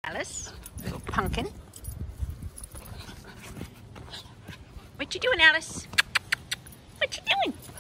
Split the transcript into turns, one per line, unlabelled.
Alice, little pumpkin. What you doing, Alice? What you doing?